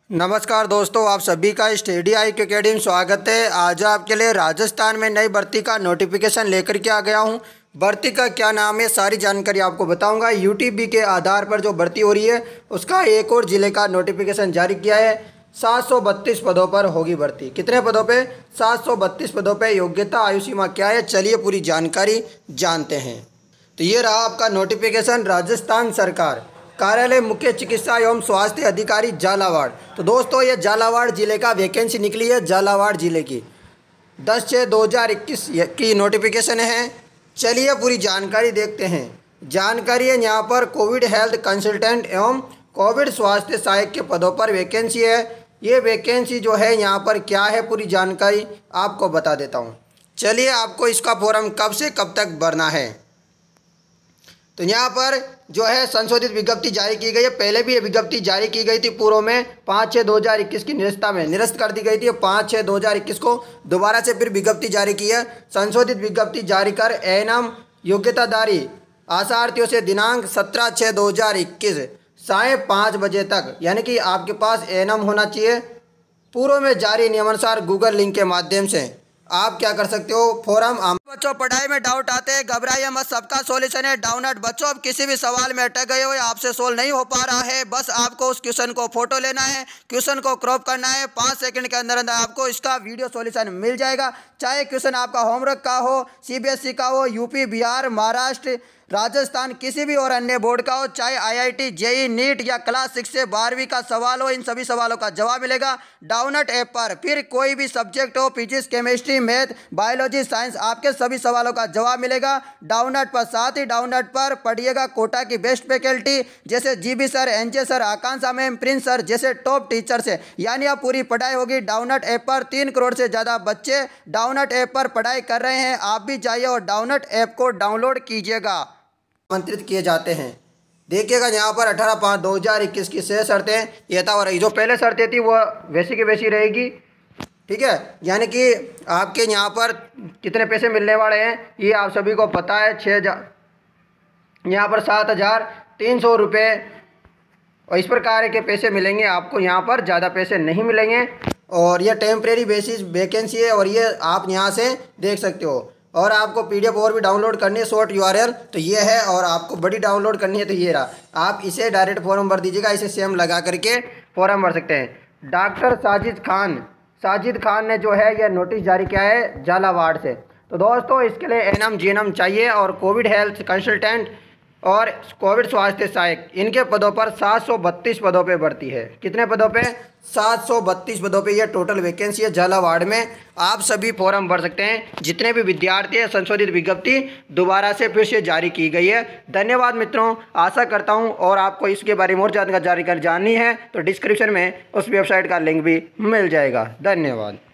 नमस्कार दोस्तों, आप सभी का स्टडी आई अकेडमी में स्वागत है। आज आपके लिए राजस्थान में नई भर्ती का नोटिफिकेशन लेकर के आ गया हूं। भर्ती का क्या नाम है, सारी जानकारी आपको बताऊंगा। यूटीबी के आधार पर जो भर्ती हो रही है उसका एक और ज़िले का नोटिफिकेशन जारी किया है। 732 पदों पर होगी भर्ती। कितने पदों पे? 732 पदों पे। योग्यता आयु सीमा क्या है, चलिए पूरी जानकारी जानते हैं। तो ये रहा आपका नोटिफिकेशन। राजस्थान सरकार, कार्यालय मुख्य चिकित्सा एवं स्वास्थ्य अधिकारी झालावाड़। तो दोस्तों ये झालावाड़ ज़िले का वैकेंसी निकली है, झालावाड़ ज़िले की 10/6/2021 की नोटिफिकेशन है। चलिए पूरी जानकारी देखते हैं। जानकारी है यहाँ पर कोविड हेल्थ कंसल्टेंट एवं कोविड स्वास्थ्य सहायक के पदों पर वैकेंसी है। ये वैकेंसी जो है यहाँ पर क्या है, पूरी जानकारी आपको बता देता हूँ। चलिए, आपको इसका फॉर्म कब से कब तक भरना है। तो यहाँ पर जो है संशोधित विज्ञप्ति जारी की गई है। पहले भी ये विज्ञप्ति जारी की गई थी, पूर्व में 5/6/2021 की निरस्त कर दी गई थी। 5/6/2021 को दोबारा से फिर विज्ञप्ति जारी की है। संशोधित विज्ञप्ति जारी कर एएनएम योग्यताधारी आशार्थियों से दिनांक 17/6/2021 साढ़े 5 बजे तक, यानी कि आपके पास एएनएम होना चाहिए। पूर्व में जारी नियमानुसार गूगल लिंक के माध्यम से आप क्या कर सकते हो, फॉर्म। बच्चों पढ़ाई में डाउट आते हैं, घबराइए मत, सबका सॉल्यूशन है डाउनलोड। बच्चों अब किसी भी सवाल में अटक गए हो या आपसे सोल्व नहीं हो पा रहा है, बस आपको उस क्वेश्चन को फोटो लेना है, क्वेश्चन को क्रॉप करना है। 5 सेकंड के अंदर अंदर आपको इसका वीडियो सॉल्यूशन मिल जाएगा। चाहे क्वेश्चन आपका होमवर्क का हो, सीबीएसई का हो, यूपी, बिहार, महाराष्ट्र, राजस्थान, किसी भी और अन्य बोर्ड का हो, चाहे आईआईटी, जेई, नीट या क्लास 6 से 12वीं का सवाल हो, इन सभी सवालों का जवाब मिलेगा डाउनलोड ऐप पर। फिर कोई भी सब्जेक्ट हो, physics, chemistry, math, biology, science, आपके सभी सवालों का जवाब मिलेगा डाउनलोड पर। साथ ही डाउनलोड पर पढ़िएगा कोटा की बेस्ट फैकल्टी जैसे GB sir, NJ sir, Akanksha ma'am, Prince sir जैसे टॉप टीचर से, यानी अब पूरी पढ़ाई होगी डाउनलोड ऐप पर। 3 करोड़ से ज़्यादा बच्चे डाउनलोड ऐप पर पढ़ाई कर रहे हैं। आप भी जाइए और डाउनलोड ऐप को डाउनलोड कीजिएगा। आमंत्रित किए जाते हैं। देखिएगा यहाँ पर 18/5/2021 की शेष शर्तें यथावत रही। जो पहले शर्तें थी वो वैसी की वैसी रहेगी, ठीक है। यानी कि आपके यहाँ पर कितने पैसे मिलने वाले हैं ये आप सभी को पता है। 6,000, यहाँ पर 7,300 रुपये और इस प्रकार के पैसे मिलेंगे आपको। यहाँ पर ज़्यादा पैसे नहीं मिलेंगे और ये टेम्परेरी बेसिस वैकेंसी है और ये आप यहाँ से देख सकते हो। और आपको पीडीएफ और भी डाउनलोड करनी है, शॉर्ट यूआरएल तो ये है, और आपको बड़ी डाउनलोड करनी है तो ये रहा। आप इसे डायरेक्ट फॉर्म भर दीजिएगा, इसे सेम लगा करके फॉर्म भर सकते हैं। डॉक्टर साजिद खान ने जो है यह नोटिस जारी किया है झालावाड़ से। तो दोस्तों इसके लिए एएनएम जीएनएम चाहिए और कोविड हेल्थ कंसल्टेंट और कोविड स्वास्थ्य सहायक, इनके पदों पर 732 पदों पे भर्ती है। कितने पदों पे? 732 पदों पे ये टोटल वैकेंसी है झालावाड़ में। आप सभी फॉर्म भर सकते हैं, जितने भी विद्यार्थी हैं। संशोधित विज्ञप्ति दोबारा से फिर से जारी की गई है। धन्यवाद मित्रों, आशा करता हूं और आपको इसके बारे में और जानकारी जाननी है तो डिस्क्रिप्शन में उस वेबसाइट का लिंक भी मिल जाएगा। धन्यवाद।